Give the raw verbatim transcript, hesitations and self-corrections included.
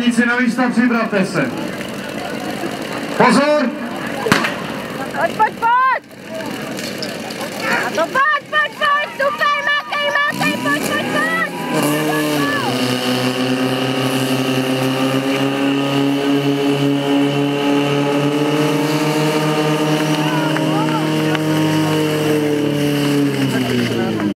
Závodníci na místa, připravte se. Pozor! Pojď, pojď, pojď! A to pojď!